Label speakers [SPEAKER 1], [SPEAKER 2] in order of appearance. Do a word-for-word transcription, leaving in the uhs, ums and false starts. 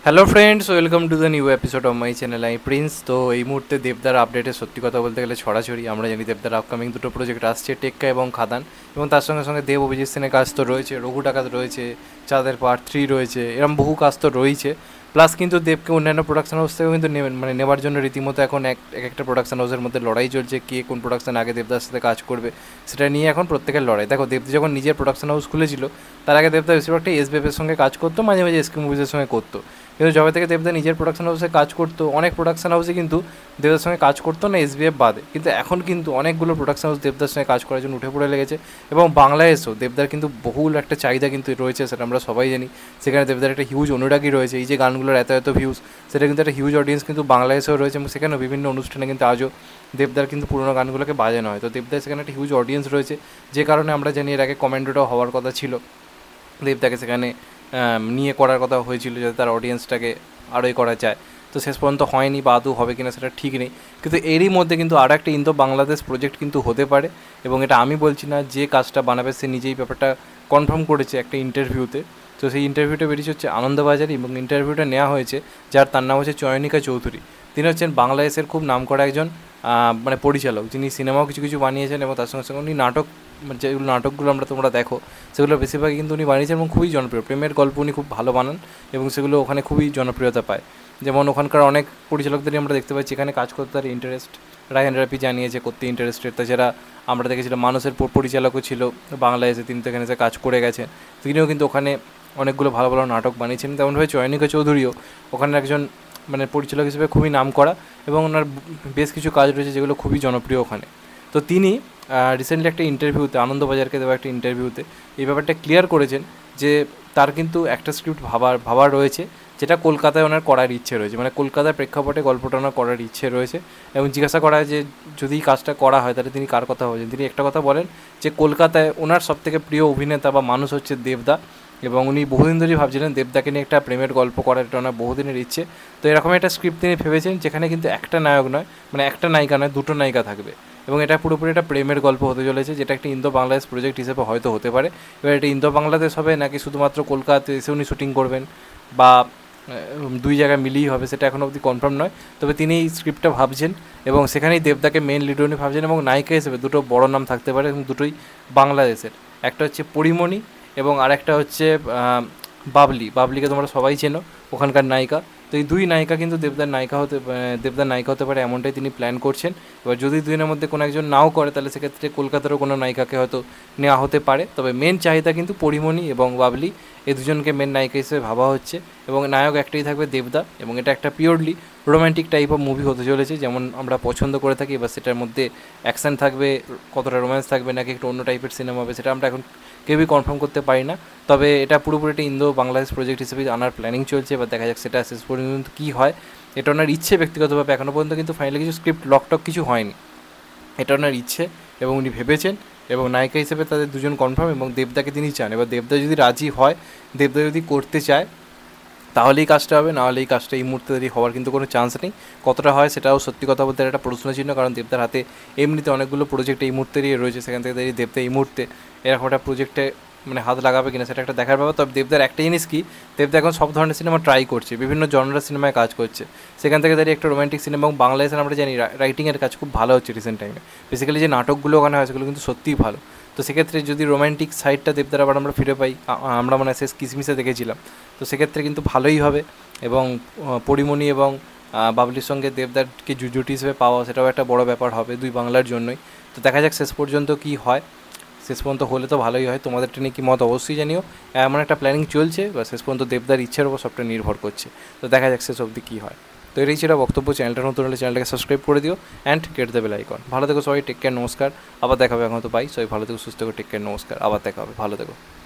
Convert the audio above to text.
[SPEAKER 1] Hello friends, welcome to the new episode of my channel I Prince. তো এই মুহূর্তে দেবদার আপডেটে সত্যি কথা বলতে গেলে ছড়াছড়ি। আমরা জানি দেবদার আপকামিং দুটো প্রজেক্ট আসছে, টেক্কা এবং খাদান, এবং তার সঙ্গে সঙ্গে দেব অভিজিৎ সেনের কাজ তো রয়েছে, রঘু ডাকাত রয়েছে, চাঁদের পার্ট থ্রি রয়েছে, এরকম বহু কাজ তো রয়েছে। প্লাস কিন্তু দেবকে অন্যান্য প্রোডাকশন হাউস থেকেও কিন্তু মানে নেওয়ার জন্য রীতিমতো এখন এক এক একটা প্রোডাকশন হাউসের মধ্যে লড়াই চলছে, কে কোন প্রোডাকশন আগে দেবদার সাথে কাজ করবে সেটা নিয়ে এখন প্রত্যেকের লড়াই। দেখো, দেবদা যখন নিজের প্রোডাকশন হাউস খুলেছিল তার আগে দেবদা বেশিরভাগটা এসবিএফের সঙ্গে কাজ করতো, মাঝে মাঝে এসকে মুভিজের সঙ্গে করতো। কিন্তু যবে থেকে দেবদা নিজের প্রোডাকশন হাউসে কাজ করতো, অনেক প্রোডাকশন হাউসে কিন্তু দেবদার সঙ্গে কাজ করতো না এসবিএফ বাদে, কিন্তু এখন কিন্তু অনেকগুলো প্রোডাকশন হাউস দেবদার সঙ্গে কাজ করার জন্য উঠে পড়ে লেগেছে। এবং বাংলায় এসেও দেবদার কিন্তু বহুল একটা চাহিদা কিন্তু রয়েছে, সেটা আমরা সবাই জানি। সেখানে দেবদার একটা হিউজ অনুরাগী রয়েছে, এই যে গানগুলোর এত এত ভিউজ, সেটা কিন্তু একটা হিউজ অডিয়েন্স কিন্তু বাংলায় এসেও রয়েছে, এবং সেখানেও বিভিন্ন অনুষ্ঠানে কিন্তু আজও দেবদার কিন্তু পুরোনো গানগুলোকে বাজানো হয়। তো দেবদার সেখানে একটা হিউজ অডিয়েন্স রয়েছে, যে কারণে আমরা জানি এর আগে কমেন্টোটাও হওয়ার কথা ছিল, দেবদাকে সেখানে নিয়ে করার কথা হয়েছিল যাতে তার অডিয়েন্সটাকে আরোই করা যায়। তো শেষ পর্যন্ত হয়নি, বা আদৌ হবে কিনা সেটা ঠিক নেই। কিন্তু এরই মধ্যে কিন্তু আর একটা ইন্দো বাংলাদেশ প্রজেক্ট কিন্তু হতে পারে, এবং এটা আমি বলছি না, যে কাজটা বানাবে সে নিজেই ব্যাপারটা কনফার্ম করেছে একটা ইন্টারভিউতে। তো সেই ইন্টারভিউটা বেরিয়েছে হচ্ছে আনন্দবাজারে, এবং ইন্টারভিউটা নেওয়া হয়েছে যার তার নাম হচ্ছে চয়নিকা চৌধুরী। তিনি হচ্ছেন বাংলাদেশের খুব নামকরা একজন মানে পরিচালক, যিনি সিনেমাও কিছু কিছু বানিয়েছেন, এবং তার সঙ্গে সঙ্গে উনি নাটক, যেগুলো নাটকগুলো আমরা তোমরা দেখো সেগুলো বেশিরভাগই কিন্তু উনি বানিয়েছেন এবং খুবই জনপ্রিয়। প্রেমের গল্প উনি খুব ভালো বানান, এবং সেগুলো ওখানে খুবই জনপ্রিয়তা পায়। যেমন ওখানকার অনেক পরিচালকদেরই আমরা দেখতে পাচ্ছি এখানে কাজ করতে তার ইন্টারেস্ট। রায়হান রাফি জানিয়েছে করতে ইন্টারেস্টেড। তাছাড়া আমরা দেখেছিলাম মানুষের পরিচালকও ছিল বাংলাদেশে, তিনি তো এখানে এসে কাজ করে গেছেন, তিনিও কিন্তু ওখানে অনেকগুলো ভালো ভালো নাটক বানিয়েছেন। তেমনভাবে চয়নিকা চৌধুরীও ওখানে একজন মানে পরিচালক হিসেবে খুবই নাম করা, এবং ওনার বেশ কিছু কাজ রয়েছে যেগুলো খুবই জনপ্রিয় ওখানে। তো তিনি রিসেন্টলি একটা ইন্টারভিউতে, আনন্দবাজারকে দেওয়া একটা ইন্টারভিউতে এই ব্যাপারটা ক্লিয়ার করেছেন যে তার কিন্তু একটা স্ক্রিপ্ট ভাবার ভাবার রয়েছে, যেটা কলকাতায় ওনার করার ইচ্ছে রয়েছে, মানে কলকাতার প্রেক্ষাপটে গল্পটা ওনার করার ইচ্ছে রয়েছে। এবং জিজ্ঞাসা করা হয় যে যদি কাজটা করা হয় তাহলে তিনি কার কথা বলছেন, তিনি একটা কথা বলেন যে কলকাতায় ওনার সবথেকে প্রিয় অভিনেতা বা মানুষ হচ্ছে দেবদা, এবং উনি বহুদিন ধরেই ভাবছিলেন দেবদাকে নিয়ে একটা প্রেমের গল্প করার, এটা ওনার বহুদিনের ইচ্ছে। তো এরকম একটা স্ক্রিপ্ট তিনি ভেবেছেন যেখানে কিন্তু একটা নায়ক নয়, মানে একটা নায়িকা নয়, দুটো নায়িকা থাকবে, এবং এটা পুরোপুরি একটা প্রেমের গল্প হতে চলেছে, যেটা একটা ইন্দো বাংলাদেশ প্রজেক্ট হিসেবে হয়তো হতে পারে। এবার এটা ইন্দো বাংলাদেশ হবে নাকি শুধুমাত্র কলকাতাতে এসে উনি শ্যুটিং করবেন, বা দুই জায়গায় মিলিয়েই হবে, সেটা এখনও অবধি কনফার্ম নয়। তবে তিনি এই স্ক্রিপ্টটা ভাবছেন, এবং সেখানেই দেবদাকে মেন লিড উনি ভাবছেন, এবং নায়িকা হিসেবে দুটো বড় নাম থাকতে পারে, এবং দুটোই বাংলাদেশের। একটা হচ্ছে পরিমণি, এবং আরেকটা হচ্ছে বাবলি। বাবলিকে তোমরা সবাই চেনো, ওখানকার নায়িকা। তো এই দুই নায়িকা কিন্তু দেবদার নায়িকা হতে দেবদার নায়িকা হতে পারে, এমনটাই তিনি প্ল্যান করছেন। এবার যদি দুজনের মধ্যে কোনো একজন নাও করে তাহলে সেক্ষেত্রে কলকাতারও কোনো নায়িকাকে হয়তো নেওয়া হতে পারে। তবে মেন চাহিদা কিন্তু পরিমণি এবং বাবলি, এই দুজনকে মেন নায়িকা হিসেবে ভাবা হচ্ছে, এবং নায়ক একটাই থাকবে দেবদা। এবং এটা একটা purely romantic type of movie হতে চলেছে, যেমন আমরা পছন্দ করে থাকি। এবার সেটার মধ্যে অ্যাকশান থাকবে, কতটা রোম্যান্স থাকবে, নাকি একটু অন্য টাইপের সিনেমা হবে, সেটা আমরা এখন কেউই কনফার্ম করতে পারি না। তবে এটা পুরোপুরি একটা ইন্দো বাংলাদেশ প্রজেক্ট হিসেবে আনার প্ল্যানিং চলছে। এবার দেখা যাক সেটা শেষ পর্যন্ত কী হয়। এটা ওনার ইচ্ছে ব্যক্তিগতভাবে, এখনও পর্যন্ত কিন্তু ফাইনালি কিছু স্ক্রিপ্ট লকটক কিছু হয়নি। এটা ওনার ইচ্ছে, এবং উনি ভেবেছেন, এবং নায়িকা হিসেবে তাদের দুজন কনফার্ম, এবং দেবদাকে তিনি চান। এবার দেবদা যদি রাজি হয়, দেবদা যদি করতে চায়, তাহলেই কাজটা হবে, নাহলে এই কাজটা এই মুহূর্তে দেরি হওয়ার কিন্তু কোনো চান্স নেই। কতটা হয় সেটাও সত্যি কথা বলতে একটা প্রশ্নচিহ্ন, কারণ দেবদার হাতে এমনিতে অনেকগুলো প্রজেক্ট এই মুহূর্তেরই রয়েছে, সেখান থেকে দাঁড়িয়ে দেবদা এই মুহূর্তে এরকম একটা প্রজেক্টে মানে হাত লাগাবে কিনা সেটা একটা দেখার ব্যাপার। তবে দেবদার একটা জিনিস কি, দেবদা এখন সব ধরনের সিনেমা ট্রাই করছে, বিভিন্ন জনরার সিনেমায় কাজ করছে, সেখান থেকে দাঁড়িয়ে একটা রোম্যান্টিক সিনেমা, এবং বাংলাদেশের আমরা জানি রাইটিংয়ের কাজ খুব ভালো হচ্ছে রিসেন্ট টাইমে। বেসিক্যালি যে নাটকগুলো ওখানে হয় সেগুলো কিন্তু সত্যিই ভালো। তো সেক্ষেত্রে যদি রোম্যান্টিক সাইডটা দেবদার আবার আমরা ফিরে পাই, আমরা মানে শেষ কিসমিসে দেখেছিলাম, তো সেক্ষেত্রে কিন্তু ভালোই হবে। এবং পরিমণি এবং বাবলির সঙ্গে দেবদারকে জুটি হিসেবে পাওয়া, সেটাও একটা বড় ব্যাপার হবে দুই বাংলার জন্যই। তো দেখা যাক শেষ পর্যন্ত কী হয়। শেষ পর্যন্ত হলে তো ভালোই হয়। তোমাদের ট্রেনে কি মত অবশ্যই জানিও। এমন একটা প্ল্যানিং চলছে, বা শেষ পর্যন্ত দেবদার ইচ্ছের ওপর সবটা নির্ভর করছে। তো দেখা যাক শেষ অবধি কী হয়। তো এটাই ছিল বক্তব্য। চ্যানেলটা নতুন হলে চ্যানেলটাকে সাবস্ক্রাইব করে দিও, and get the bell icon. ভালো থেকো সবাই, টেক কেয়ার, নমস্কার, আবার দেখা হবে। এখন তো পাই সবাই ভালো থেকো, সুস্থ থেকো, টেক কেয়ার, নমস্কার, আবার দেখা হবে, ভালো থেকো।